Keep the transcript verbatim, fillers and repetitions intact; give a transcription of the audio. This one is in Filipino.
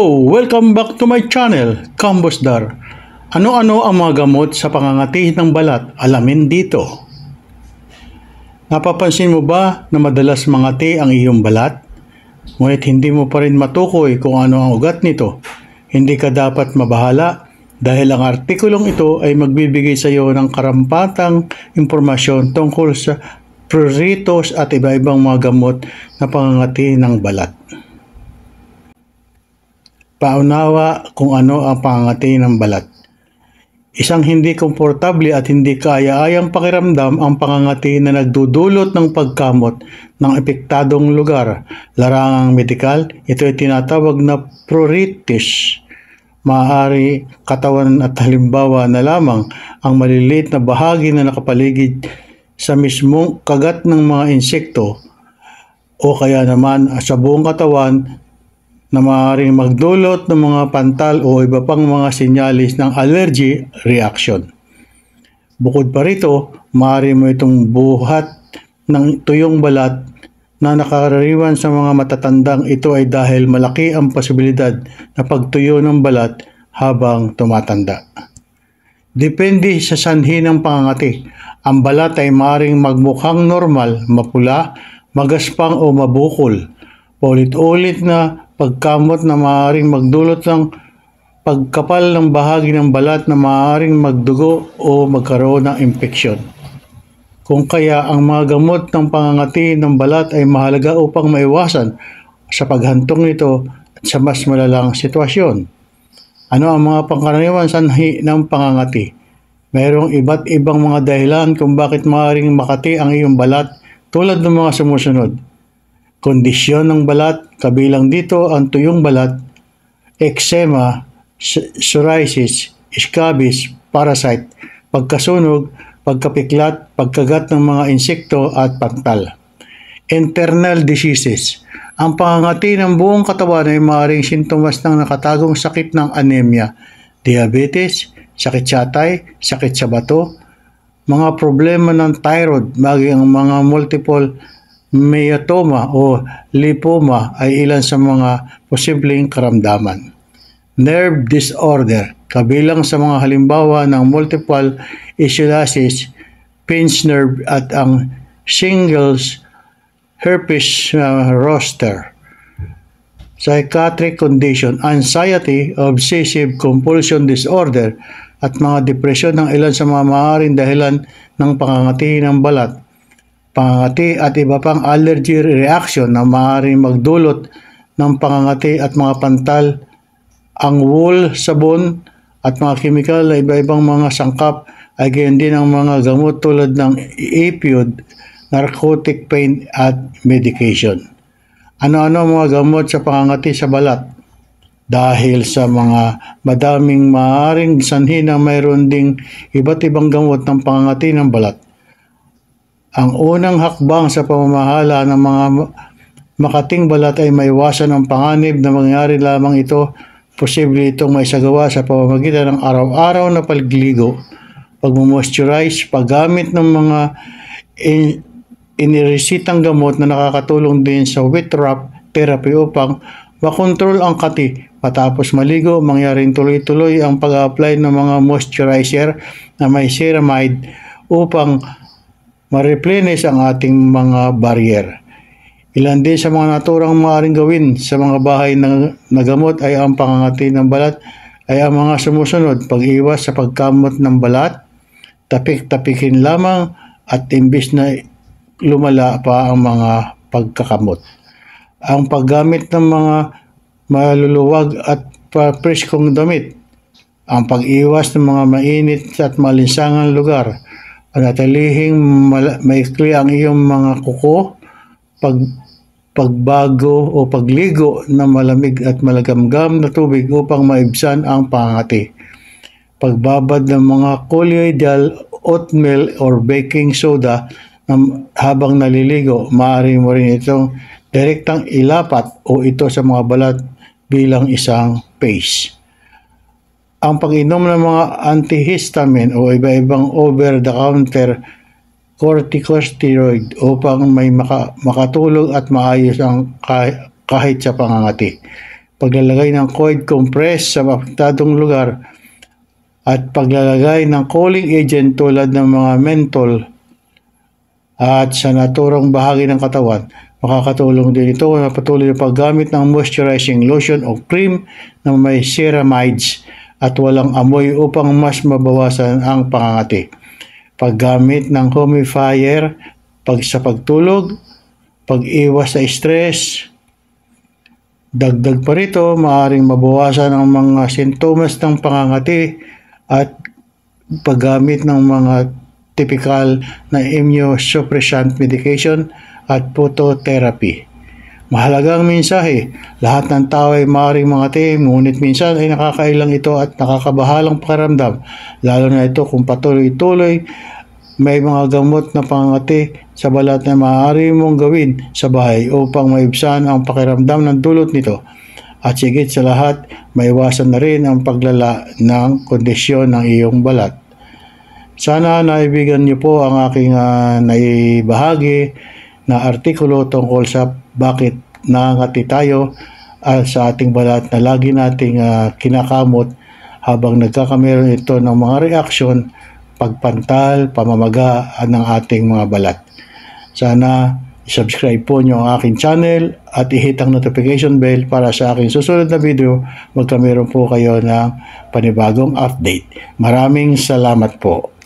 Hello! Welcome back to my channel, Kambusdar. Ano-ano ang mga gamot sa pangangati ng balat? Alamin dito. Napapansin mo ba na madalas mangati ang iyong balat? Ngunit hindi mo pa rin matukoy kung ano ang ugat nito. Hindi ka dapat mabahala dahil ang artikulong ito ay magbibigay sa iyo ng karampatang impormasyon tungkol sa pruritus at iba-ibang mga gamot na pangangati ng balat. Paunawa kung ano ang pangangati ng balat. Isang hindi komportable at hindi kaaya-ayang pakiramdam ang pangangati na nagdudulot ng pagkamot ng epektadong lugar. Larangang medikal, ito ay tinatawag na pruritus. Maaari katawan at halimbawa na lamang ang maliliit na bahagi na nakapaligid sa mismong kagat ng mga insekto o kaya naman sa buong katawan na maaaring magdulot ng mga pantal o iba pang mga sinyalis ng allergy reaction. Bukod pa rito, maaari mo itong buhat ng tuyong balat na nakaraniwan sa mga matatandang. Ito ay dahil malaki ang posibilidad na pagtuyo ng balat habang tumatanda. Depende sa sanhi ng pangangati. Ang balat ay maaaring magmukhang normal, mapula, magaspang o mabukol. Paulit-ulit na pagkamot na maaaring magdulot ng pagkapal ng bahagi ng balat na maaaring magdugo o magkaroon ng impeksyon. Kung kaya ang mga gamot ng pangangati ng balat ay mahalaga upang maiwasan sa paghantong nito at sa mas malalang sitwasyon. Ano ang mga pangkaraniwan sanhi ng pangangati? Mayroong iba't ibang mga dahilan kung bakit maaaring makati ang iyong balat tulad ng mga sumusunod. Kondisyon ng balat, kabilang dito ang tuyong balat, eczema, psoriasis, scabies, parasite, pagkasunog, pagkapiklat, pagkagat ng mga insekto at pantal. Internal diseases. Ang pangangati ng buong katawan ay maaaring sintomas ng nakatagong sakit ng anemia, diabetes, sakit sa atay, sakit sa bato, mga problema ng thyroid, maging ang mga multiple myeloma o lipoma ay ilan sa mga posibleng karamdaman. Nerve disorder, kabilang sa mga halimbawa ng multiple sclerosis, pinched nerve at ang shingles, herpes uh, zoster. Psychiatric condition, anxiety, obsessive compulsion disorder at mga depresyon ng ilan sa mga maaaring dahilan ng pangangati ng balat. Pangangati at iba pang allergy reaction na maaaring magdulot ng pangangati at mga pantal, ang wool, sabon at mga chemical na iba-ibang mga sangkap ay gayon din ang mga gamot tulad ng opioid, narcotic pain at medication. Ano-ano ang mga gamot sa pangangati sa balat? Dahil sa mga madaming maaaring sanhi na mayroon ding iba't ibang gamot ng pangangati ng balat. Ang unang hakbang sa pamamahala ng mga makating balat ay maiwasan ang panganib na mangyari lamang ito. Posible itong maisagawa sa pamamagitan ng araw-araw na pagligo, pagmumoisturize, paggamit ng mga in- iniresitang gamot na nakakatulong din sa wet wrap therapy upang makontrol ang kati. Matapos maligo, mangyaring tuloy-tuloy ang pag-apply ng mga moisturizer na may ceramide upang ma-replenish ang ating mga barrier. Ilan din sa mga naturang maaaring gawin sa mga bahay na nagamot ay ang pangangati ng balat ay ang mga sumusunod: pag-iwas sa pagkamot ng balat, tapik-tapikin lamang at imbis na lumala pa ang mga pagkakamot. Ang paggamit ng mga maluluwag at preskong damit, ang pag-iwas ng mga mainit at malinsangang lugar, panatilihing maikli ang iyong mga kuko, pag, pagbago o pagligo ng malamig at malagamgam na tubig upang maibsan ang pangangati. Pagbabad ng mga colloidal oatmeal or baking soda na habang naliligo, maaari mo rin itong direktang ilapat o ito sa mga balat bilang isang paste. Ang pag-inom ng mga antihistamine o iba-ibang over-the-counter corticosteroid upang may maka, makatulog at maayos ang kahit sa pangangati. paglalagay ng coid compress sa apektadong lugar, at paglalagay ng cooling agent tulad ng mga menthol at sa naturang bahagi ng katawan. Makakatulong din ito na patuloy na paggamit ng moisturizing lotion o cream na may ceramides at walang amoy upang mas mabawasan ang pangangati. Paggamit ng humidifier pag sa pagtulog, pag-iwas sa stress. Dagdag pa rito, maaaring mabawasan ang mga sintomas ng pangangati at paggamit ng mga typical na immunosuppressant medication at phototherapy. Mahalagang mensahe, lahat ng tao ay maaaring mangati, ngunit minsan ay nakakailang ito at nakakabahalang pakiramdam, lalo na ito kung patuloy-tuloy. May mga gamot na pangangati sa balat na maaari mong gawin sa bahay upang maibsan ang pakiramdam ng dulot nito. At sigit sa lahat, maiwasan na rin ang paglala ng kondisyon ng iyong balat. Sana naibigan niyo po ang aking uh, naibahagi na artikulo tungkol sa bakit nangangati tayo uh, sa ating balat na lagi nating uh, kinakamot habang nagkakameron ito ng mga reaksyon, pagpantal, pamamaga ng ating mga balat. Sana subscribe po nyo ang aking channel at i-hit ang notification bell para sa aking susunod na video magkameron po kayo ng panibagong update. Maraming salamat po.